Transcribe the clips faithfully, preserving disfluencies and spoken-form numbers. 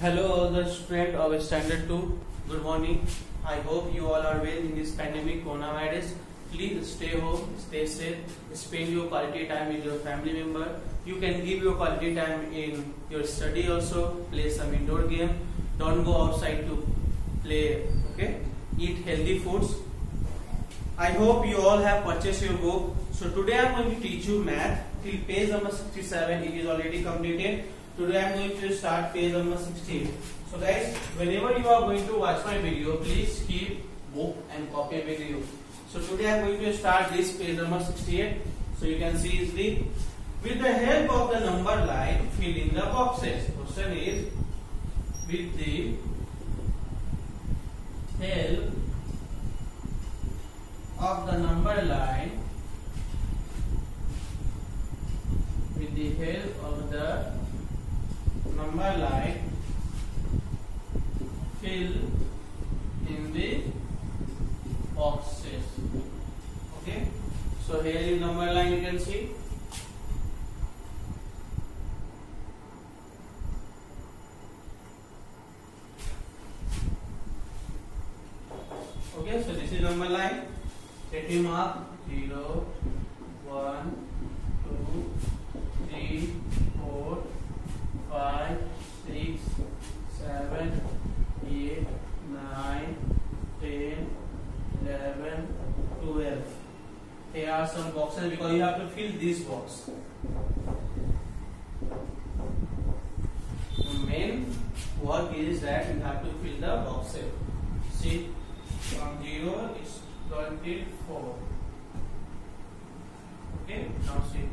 Hello all the students of standard two. Good morning. I hope you all are well in this pandemic coronavirus. Please stay home, stay safe, spend your quality time with your family member. You can give your quality time in your study also, play some indoor game. Don't go outside to play, okay? Eat healthy foods. I hope you all have purchased your book. So today I am going to teach you math till page number sixty-seven. It is already completed. Today I am going to start page number sixteen. So guys, whenever you are going to watch my video, please keep book and copy with you. So today I am going to start this page number sixty-eight. So you can see easily. With the help of the number line, fill in the boxes. Question is, with the help of the number line, with the help of the number line, fill in the boxes. Okay, so here is number line, you can see. Okay, so this is number line. Let me mark zero, one, two, three, four, five, six, seven, eight, nine, ten, eleven, twelve. Here are some boxes because you have to fill this box. The main work is that you have to fill the boxes. See, from zero is twenty-four. Okay, now see.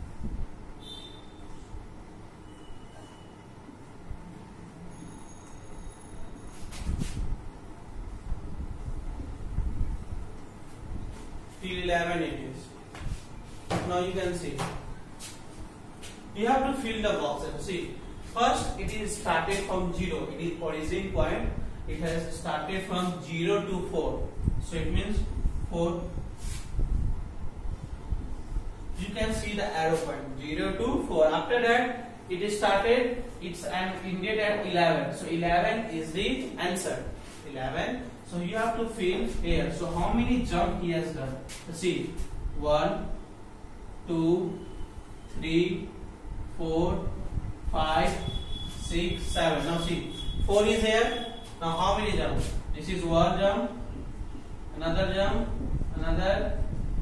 Till eleven it is. Now you can see. You have to fill the boxes. See, first it is started from zero. It is origin point. It has started from zero to four. So it means four. You can see the arrow point zero to four. After that, it is started. It's an ended at eleven. So eleven is the answer. eleven. So you have to fill here. So how many jump he has done? See, one, two, three, four, five, six, seven. Now see, four is here. Now how many jumps? This is one jump, another jump, another.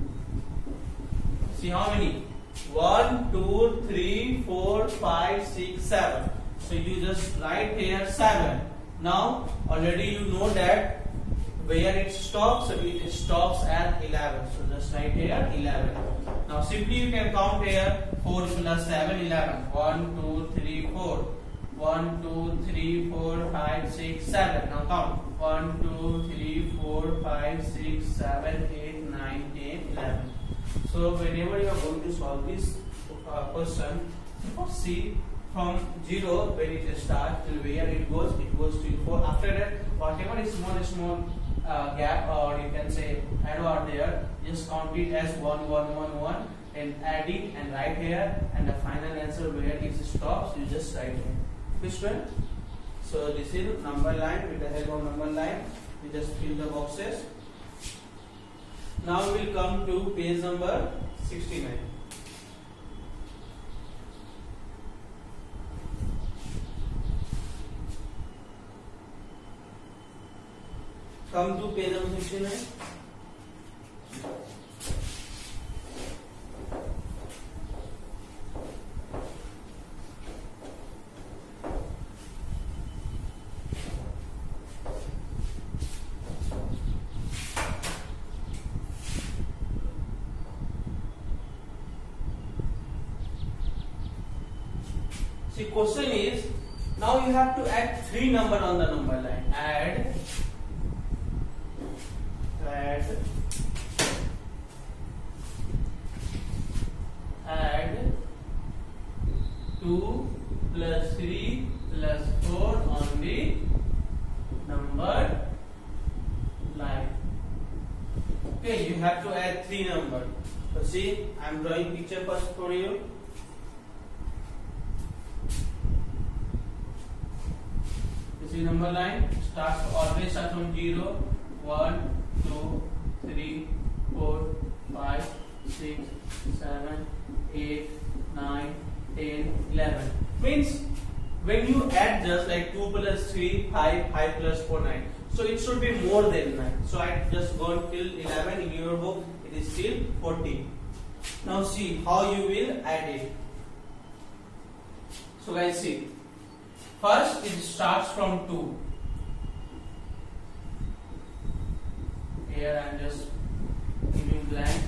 See how many? One, two, three, four, five, six, seven. So you just write here seven. Now already you know that where it stops. So it stops at eleven. So just write here eleven. Now simply you can count here four plus seven, eleven. one, two, three, four. one, two, three, four, five, six, seven. Now count. one, two, three, four, five, six, seven, eight, nine, ten, eleven. So whenever you are going to solve this uh, question, first see from zero when it starts till where it goes, it goes to four. After that, whatever is small, small uh, gap, or you can say arrow are there, just count it as one, one, one, one, and add it and write here, and the final answer where it stops, you just write here. Which one? So this is number line. With the help of number line, we just fill the boxes. Now we will come to page number sixty-nine. Come to page number sixty-nine. The question is, now you have to add three number on the number line. Add, add, add two plus three plus four on the number line. Okay, you have to add three number. So see, I am drawing picture first for you. three number line starts always start from zero. one, two, three, four, five, six, seven, eight, nine, ten, eleven. Means when you add just like two plus three, five, five plus four, nine. So it should be more than nine. So I just gone till eleven in your book. It is still fourteen. Now see how you will add it. So guys see. First it starts from two. Here I am just giving blank.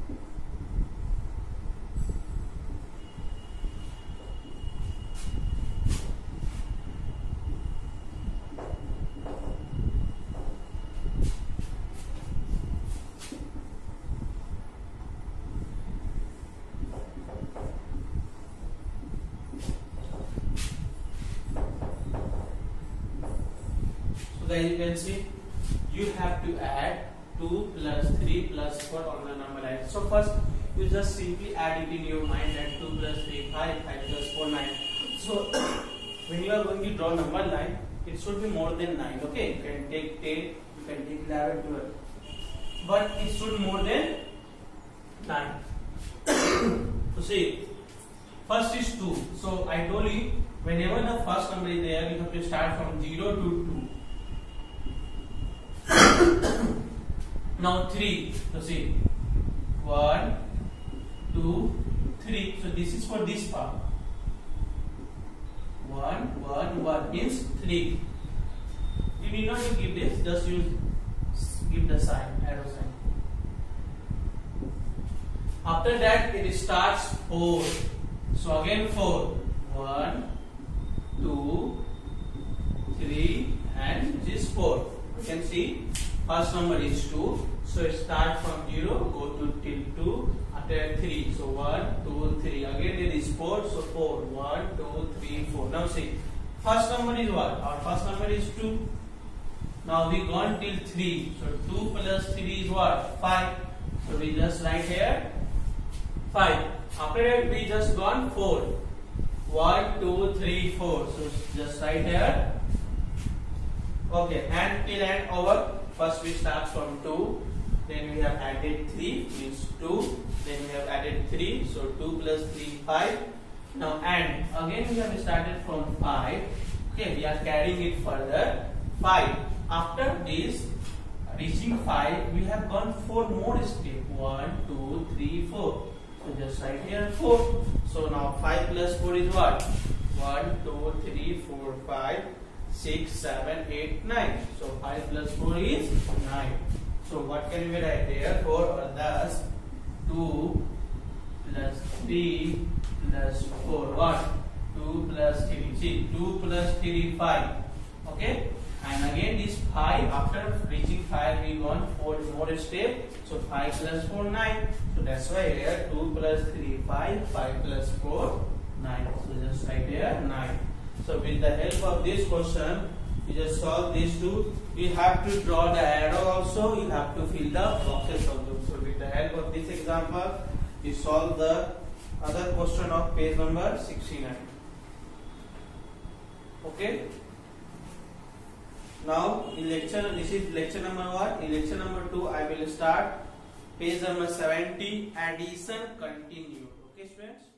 So guys you can see you have to add two plus three plus four on the number line. So first you just simply add it in your mind that two plus three, five, five plus four, nine. So when you are going to draw number line, it should be more than nine. Okay, you can take ten, you can take eleven, twelve, but it should more than nine. So see, first is two. So I told you whenever the first number is there, you have to start from zero to two. Now three. So see, one, two, three. So this is for this part. One, one, one means three. You need not to give this. Just use give the sign, arrow sign. After that, it starts four. So again four. One, two, three, and this is four. You can see. First number is two, so it starts from zero, go to till two, after three. So one, two, three. Again it is four, so four. one, two, three, four. Now see, first number is what? Our first number is two. Now we gone till three. So two plus three is what? five. So we just write here five. After that we just gone four. one, two, three, four. So just write here. Okay, and till and over. First we start from two, then we have added three, means two, then we have added three, so two plus three, five. Now and again we have started from five, okay, we are carrying it further, five. After this, reaching five, we have gone four more steps, one, two, three, four. So just write here four. So now five plus four is what? one, two, three, four, five. six, seven, eight, nine. So five plus four is nine. So what can we write there? four or thus two plus three plus four. What? two plus three. See, two plus three, five. Okay? And again this five, after reaching five we want four more step. So five plus four, nine. So that's why here two plus three, five, five plus four, nine. So just write here nine. So with the help of this question, you just solve these two. You have to draw the arrow also. You have to fill the boxes also. So with the help of this example, you solve the other question of page number sixty-nine. Okay. Now in lecture, this is lecture number one. In lecture number two, I will start page number seventy. Addition continued. Okay, students.